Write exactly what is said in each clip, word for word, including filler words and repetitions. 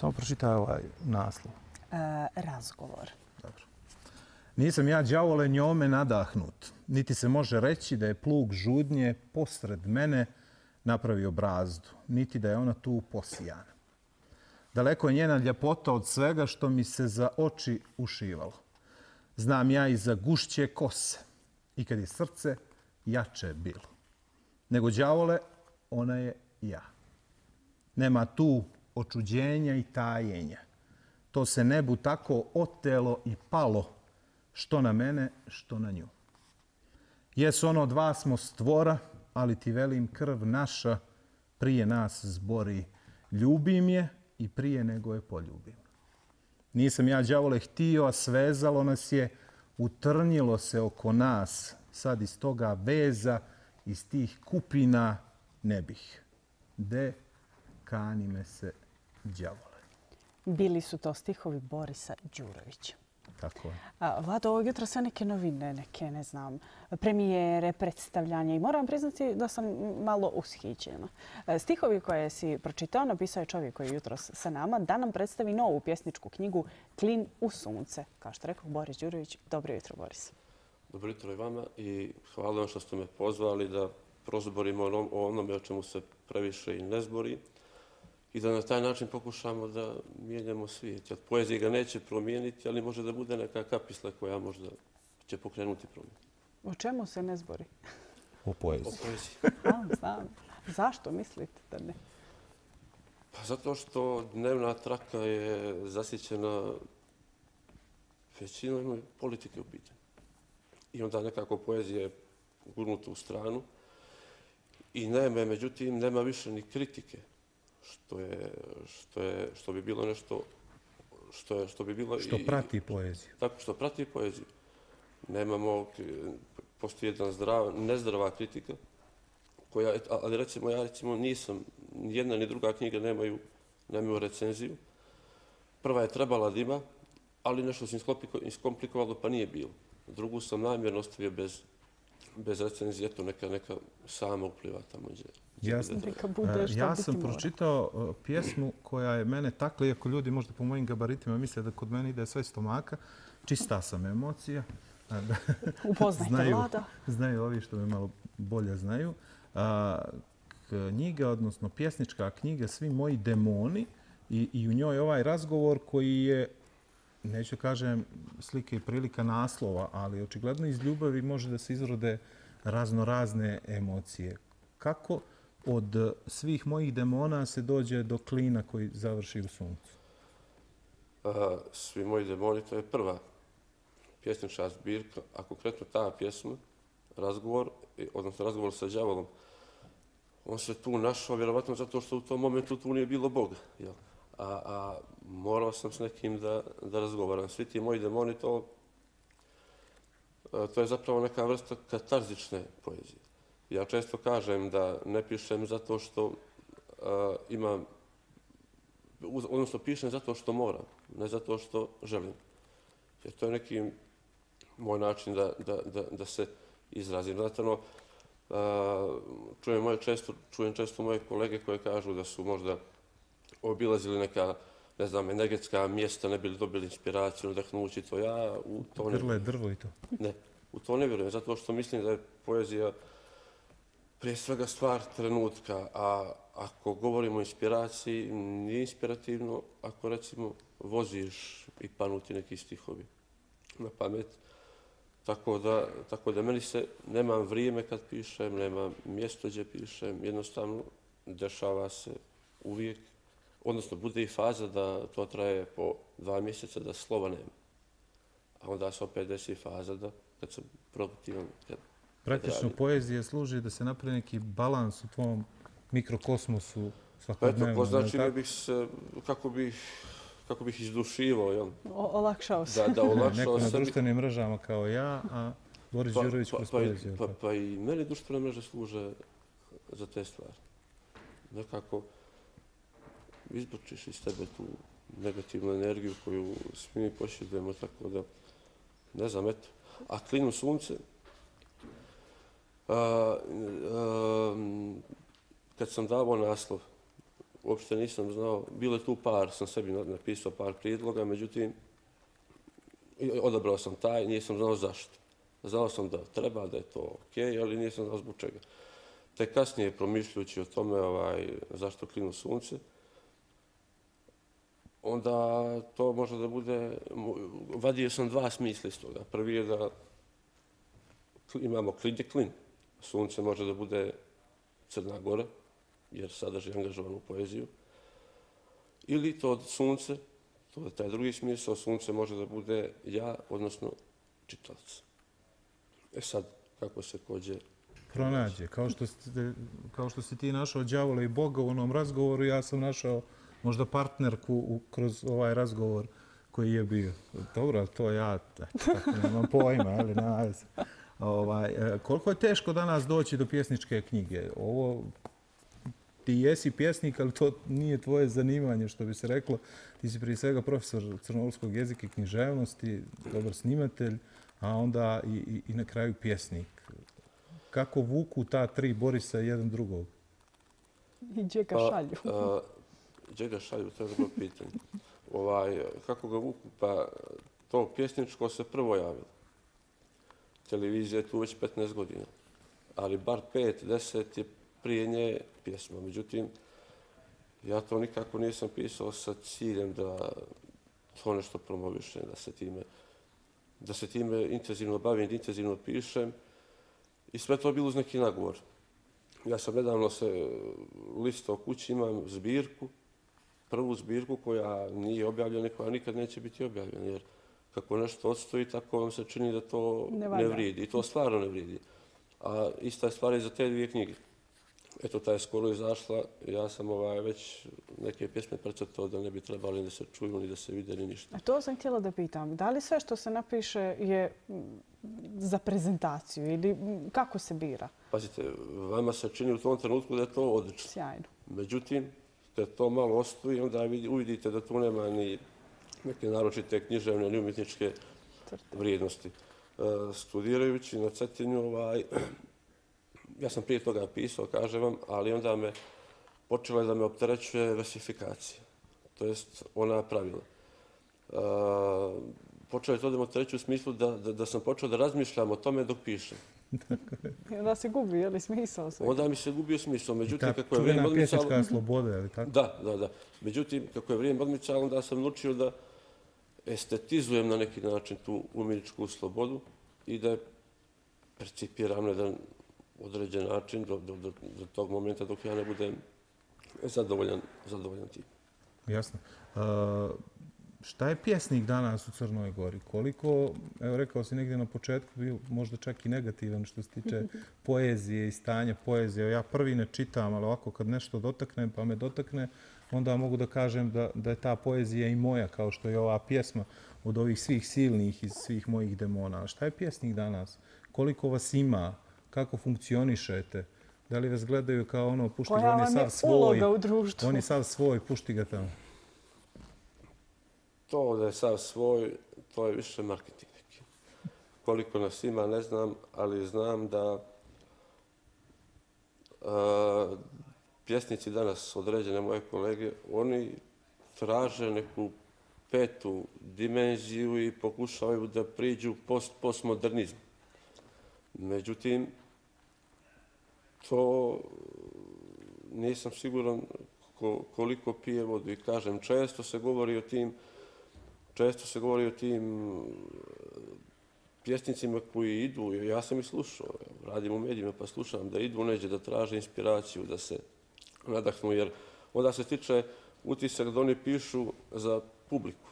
Samo pročitaj ovaj naslov. E, razgovor. Dobro. Nisam ja, đavole, njome nadahnut. Niti se može reći da je plug žudnje posred mene napravio brazdu, niti da je ona tu posijana. Daleko je njena ljepota od svega što mi se za oči ušivalo. Znam ja i za gušće kose i kad je srce jače bilo. Nego, đavole, ona je ja. Nema tu očuđenja i tajenja. To se nebu tako otelo i palo, što na mene, što na nju. Jes ono dva smo stvora, ali ti velim, krv naša prije nas zbori. Ljubim je i prije nego je poljubim. Nisam ja, đavole, htio, a svezalo nas je, utrnjilo se oko nas. Sad iz toga veza, iz tih kupina ne bih. De kani me se, đavole. Bili su to stihovi Borisa Đurovića. Tako je. A, Vlado, ovog jutra sve neke novine, neke, ne znam, premijere, predstavljanja i moram priznati da sam malo ushićena. Stihovi koje si pročitao napisao je čovjek koji je jutros sa nama da nam predstavi novu pjesničku knjigu Klin u sunce. Kao što rekao Boris Đurović, dobro jutro, Boris. Dobro jutro i vama i hvala vam što ste me pozvali da prozborimo o onome o čemu se previše i ne zbori i da na taj način pokušamo da mijenjamo svijet. Poezija ga neće promijeniti, ali može da bude neka kapisla koja možda će pokrenuti promjenu. O čemu se ne zbori? O poeziji. O poeziji. A, znam. Zašto mislite da ne? Pa zato što dnevna traka je zasićena većinom politike u pitanju. I onda nekako poezija je gurnuta u stranu i nema, međutim, nema više ni kritike. Što, je, što, je, što bi bilo nešto što, je, što bi bilo što i, prati poeziju. Tako, što prati poeziju. Nemamo, postoji jedna zdrava, nezdrava kritika, koja, ali recimo, ja recimo nisam, ni jedna ni druga knjiga nemaju, nemaju recenziju. Prva je trebala da ima, ali nešto se iskomplikovalo pa nije bilo. Drugu sam namjerno ostavio bez, bez recenzije, eto neka, neka sama upliva tamo gdje. Jasno. Bude, ja sam pročitao uh, pjesmu koja je mene takla, iako ljudi možda po mojim gabaritima misle da kod mene ide sve stomaka, čista sam emocija. Upoznajte znaju, Vlada. Znaju ovi što me malo bolje znaju. Uh, knjiga, odnosno pjesnička knjiga Svi moji demoni i, i u njoj ovaj razgovor koji je, neću kažem slike i prilika naslova, ali očigledno iz ljubavi može da se izrode razno razne emocije. Kako od svih mojih demona se dođe do klina koji završi u suncu? A, svi moji demoni, to je prva pjesnička zbirka, a konkretno ta pjesma, razgovor, odnosno razgovor sa đavolom, on se tu našao vjerovatno zato što u tom momentu tu nije bilo Boga. Jel? A, a morao sam s nekim da, da razgovaram. Svi ti moji demoni, to, to je zapravo neka vrsta katarzične poezije. Ja često kažem da ne pišem zato što uh, imam, odnosno pišem zato što moram, ne zato što želim. Jer to je neki moj način da, da, da, da se izrazim. Znate, ono, uh, čujem, moje često, čujem često moje kolege koje kažu da su možda obilazili neka, ne znam, energetska mjesta, ne bili dobili inspiraciju, nadahnući to. Ja u to ne Grle drvo i to. Ne, u to ne vjerujem, zato što mislim da je poezija prije svega stvar trenutka, a ako govorimo o inspiraciji, nije inspirativno ako recimo voziš i panuti neki stihovi na pamet. Tako da, tako da meni se, nemam vrijeme kad pišem, nemam mjesto gdje pišem, jednostavno dešava se uvijek, odnosno bude i faza da to traje po dva mjeseca da slova nema. A onda se opet desi faza da kad sam produktivan, kad Praktično poezija služi da se napravi neki balans u tvom mikrokosmosu Pa svakodnevno. eto, poznačio bih se kako bih, kako bih izdušivao, jel? O, olakšao se. Da, da olakšao Neko na sebi. društvenim mrežama kao ja, a Boris Pa, Đurović pa, kroz pa, i- poeziju. pa, pa i meni društvene mreže služe za te stvari. Nekako izbrčiš iz tebe tu negativnu energiju koju svi mi posjedujemo, tako da, ne znam, eto. A Klin u sunce, a, a, kad sam davao naslov, uopšte nisam znao. Bilo je tu par, sam sebi napisao par prijedloga, međutim, odabrao sam taj, nisam znao zašto. Znao sam da treba, da je to ok, ali nisam znao zbog čega. Te kasnije, promišljujući o tome ovaj, zašto klinu sunce, onda to može da bude, vadio sam dva smisla iz toga. Prvi je da imamo klin je klin. Sunce može da bude Crna Gora, jer sadrži angažovanu poeziju. Ili to od sunce, to je taj drugi smisao, sunce može da bude ja, odnosno čitalac. E sad, kako se kođe pronađe. Kao što, ste, kao što si ti našao đavola i Boga u onom razgovoru, ja sam našao možda partnerku u, kroz ovaj razgovor koji je bio. Dobro, to ja tako nemam pojma, ali nema se. Ovaj, koliko je teško danas doći do pjesničke knjige? Ovo, ti jesi pjesnik, ali to nije tvoje zanimanje, što bi se reklo. Ti si prije svega profesor crnogorskog jezika i književnosti, dobar snimatelj, a onda i, i, i na kraju pjesnik. Kako vuku ta tri Borisa jedan drugog? I gdje ga šalju? Pa, gdje ga šalju, to je dobro pitanje. Ovaj, kako ga vuku? Pa to pjesničko se prvo javilo. Televizija je tu već petnaest godina. Ali bar pet, deset je prije nje pjesma. Međutim, ja to nikako nisam pisao sa ciljem da to nešto promovišem, da se time, da se time intenzivno bavim, da intenzivno pišem. I sve to je bilo uz neki nagovor. Ja sam nedavno se listao kući, imam zbirku, prvu zbirku koja nije objavljena i koja nikad neće biti objavljena. Jer kako nešto odstoji, tako vam se čini da to ne, ne vridi. I to stvarno ne vridi. A ista je stvar i za te dvije knjige. Eto, ta je skoro izašla. Ja sam ovaj, već neke pjesme precrtao da ne bi trebali da se čuju ni da se vide ni ništa. A to sam htjela da pitam. Da li sve što se napiše je za prezentaciju ili kako se bira? Pazite, vama se čini u tom trenutku da je to odlično. Sjajno. Međutim, kad to malo ostoji, onda uvidite da tu nema ni neke naročite književne ni umjetničke vrijednosti. Studirajući na Cetinju, ovaj, ja sam prije toga pisao, kažem vam, ali onda me počela da me opterećuje versifikacija, to jest ona pravila. Počelo je to da me opterećuje u smislu da, da, da sam počeo da razmišljam o tome dok pišem. I onda se gubi, je li smisao sve? Onda mi se gubio smisao. Međutim, ta kako je vrijeme odmicalo... pjesnička sloboda, je li tako? Da, da, da. Međutim, kako je vrijeme odmicalo, onda sam naučio da estetizujem na neki način tu umjetničku slobodu i da je percipiram na jedan određen način do, do, do, do tog momenta dok ja ne budem zadovoljan, zadovoljan tim. Jasno. Uh, šta je pjesnik danas u Crnoj Gori? Koliko, evo rekao si negdje na početku, bio možda čak i negativan što se tiče poezije i stanja poezije. Ja prvi ne čitam, ali ovako kad nešto dotaknem pa me dotakne, onda mogu da kažem da, da je ta poezija i moja, kao što je ova pjesma od ovih svih silnih iz svih mojih demona. Šta je pjesnik danas? Koliko vas ima? Kako funkcionišete? Da li vas gledaju kao ono, pušti ga, on je sav svoj, on je sav svoj, pušti ga tamo? To da je sav svoj, to je više marketing neki. Koliko nas ima, ne znam, ali znam da a, pjesnici danas, određene moje kolege, oni traže neku petu dimenziju i pokušavaju da priđu post, postmodernizmu. Međutim, to nisam siguran koliko pije vodu. I kažem, često se govori o tim, često se govori o tim pjesnicima koji idu, ja sam ih slušao, radim u medijima pa slušam, da idu neđe da traže inspiraciju, da se nadahnu, jer onda se tiče utisak da oni pišu za publiku.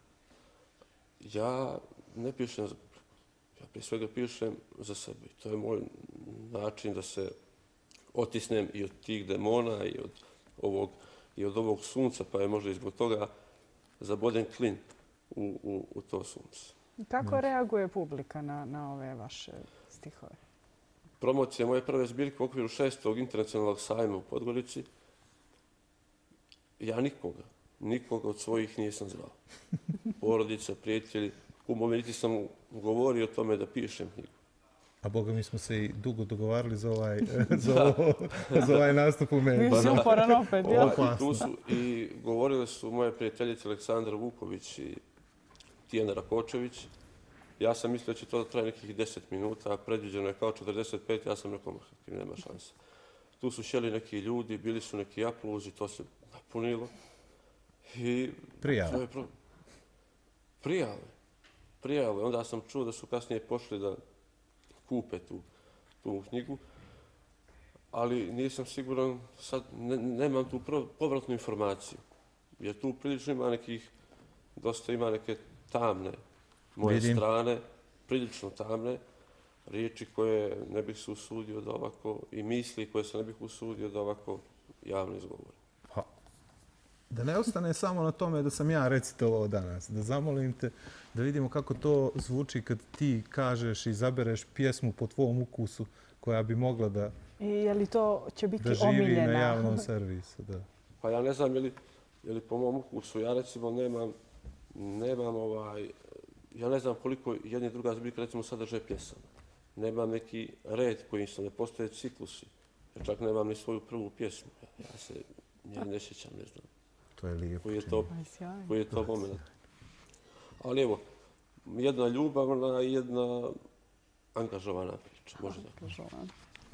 Ja ne pišem za publiku. Ja prije svega pišem za sebe. To je moj način da se otisnem i od tih demona i od ovog, i od ovog sunca, pa je možda i zbog toga zaboden klin u, u, u to sunce. Kako reaguje publika na, na ove vaše stihove? Promocija moje prve zbirke u okviru šestog internacionalnog sajma u Podgorici. Ja nikoga, nikoga od svojih nisam zvao. Porodica, prijatelji, kumovi, niti sam govorio o tome da pišem knjigu. A boga mi smo se i dugo dogovarali za ovaj, za ovo, za ovaj nastup u meni. Vi si uporan opet, jel? Ovaj, tu su i govorile su moje prijateljice Aleksandra Vuković i Tijana Rakočević. Ja sam mislio da će to traje nekih deset minuta, a predviđeno je kao četrdeset pet, ja sam rekao, nema šanse. Tu su sjeli neki ljudi, bili su neki apluzi, to se napunilo. I Prijave. Pro... Prijave. Prijave. Onda sam čuo da su kasnije pošli da kupe tu, tu knjigu, ali nisam siguran, sad ne, nemam tu povratnu informaciju, jer tu prilično ima nekih, dosta ima neke tamne moje Vidim. strane, prilično tamne riječi koje ne bih se usudio da ovako, i misli koje se ne bih usudio da ovako javno izgovorim. Pa, da ne ostane samo na tome da sam ja recitovao danas, da zamolim te da vidimo kako to zvuči kad ti kažeš i izabereš pjesmu po tvom ukusu koja bi mogla da, I je li to će biti da živi omiljena? na javnom servisu. Da. Pa ja ne znam je li, je li po mom ukusu, ja recimo nemam, nemam ovaj, ja ne znam koliko jedna i druga zbirka recimo sadržaj pjesama. Nemam neki red koji se ne postoje ciklusi. Ja čak nemam ni svoju prvu pjesmu. Ja, ja se nje ne sjećam, ne znam. To je lijepo. Koji je to, Aj, sjajno. koji je to moment. Ali evo, jedna ljubavna i jedna angažovana priča, može da. Angažovan.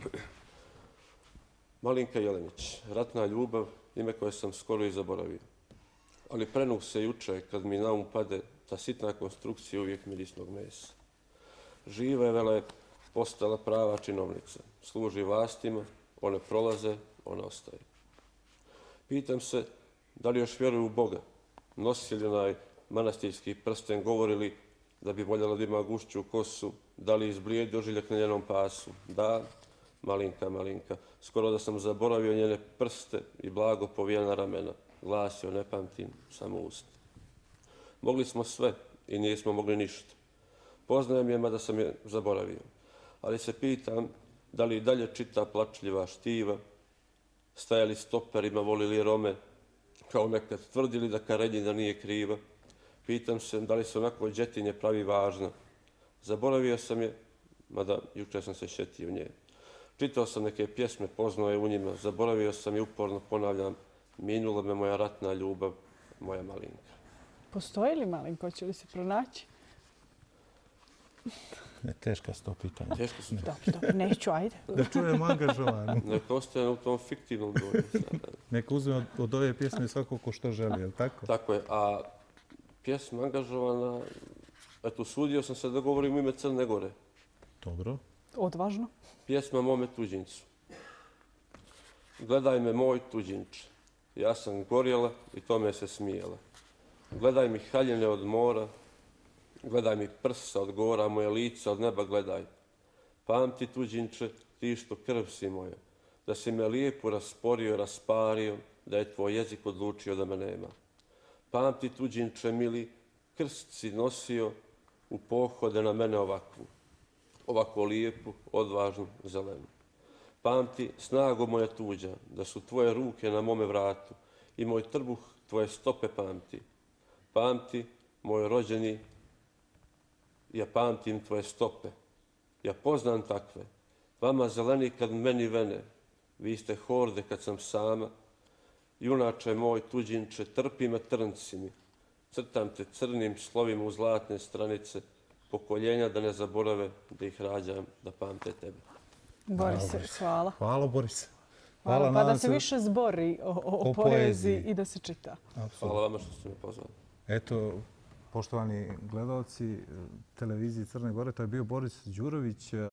Malinka Jelenić, ratna ljubav, ime koje sam skoro i zaboravio. Ali prenuh se juče kad mi na um pade ta sitna konstrukcija uvijek mirisnog mesa. Živa je vele postala prava činovnica. Služi vlastima, one prolaze, ona ostaje. Pitam se da li još vjeruju u Boga. Nosili onaj manastirski prsten, govorili da bi voljela da ima gušću kosu, da li izblijedi ožiljak na njenom pasu. Da, Malinka, Malinka, skoro da sam zaboravio njene prste i blago povijena ramena. Glasio, ne pamtim, samo usta. Mogli smo sve i nismo mogli ništa. Poznajem je, mada sam je zaboravio. Ali se pitam da li i dalje čita plačljiva štiva, stajali stoperima, volili Rome, kao nekad tvrdili da Karenjina nije kriva. Pitam se da li se onako džetinje pravi važna. Zaboravio sam je, mada juče sam se šetio nje. Čitao sam neke pjesme, poznao je u njima. Zaboravio sam i uporno ponavljam, minula me moja ratna ljubav, moja Malinka. Postoji li Malinko? Će li se pronaći? Ne, teška su to pitanja. Teško su to. Dobro, dobro, neću, ajde. Da čujem angažovanu. Neka ostaje u tom fiktivnom dojmu. Neka uzme od, od ove pjesme svako ko što želi, je li tako? Tako je, a pjesma angažovana, eto, sudio sam se da govorim u ime Crne Gore. Dobro. Odvažno. Pjesma mome tuđincu. Gledaj me moj tuđinče, ja sam gorjela i tome se smijela. Gledaj mi haljine od mora, gledaj mi prsa od gora, moje lice od neba gledaj. Pamti tuđinče, ti što krv si moja, da si me lijepo rasporio, raspario, da je tvoj jezik odlučio da me nema. Pamti tuđinče, mili, krst si nosio u pohode na mene ovakvu, ovako lijepu, odvažnu, zelenu. Pamti snago moja tuđa, da su tvoje ruke na mome vratu i moj trbuh tvoje stope pamti. Pamti, moj rođeni, ja pamtim tvoje stope. Ja poznam takve. Vama zeleni kad meni vene, vi ste horde kad sam sama. Junače moj tuđinče, trpi me trnci mi. Crtam te crnim slovima u zlatne stranice, pokoljenja da ne zaborave da ih rađam, da pamte tebe. Boris, hvala. Hvala, Boris. Hvala, Hvala, pa da nadam se više zbori o, o, o poeziji poeziji. i da se čita. Hvala vama što ste me pozvali. Eto, poštovani gledalci televizije Crne Gore, to je bio Boris Đurović.